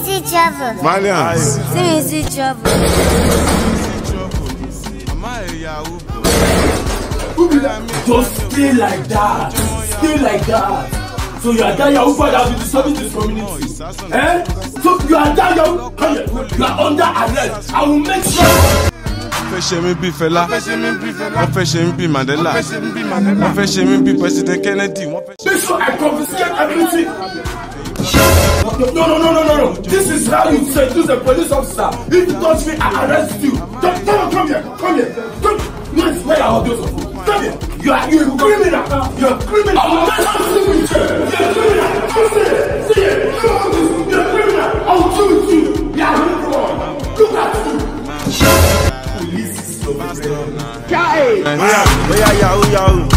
see trouble. Malians. See me see trouble. Just stay like that. Stay like that. So you are that Yahoo that will be disturbing this community. Eh? So you are that Yahoo. You are under arrest. I will make sure. Fais be Fela, fais be Mandela, fais be President Kennedy. Make sure I confiscate everything. No. This is how you seduce a police officer. If you touch me, I arrest you. Come here. Yes, where are those of you? Come here. You are a criminal. You're a criminal. You're a criminal. See it. You're a criminal. I'll choose you. You are a criminal. Look at you. Police is your friend. Yahoo.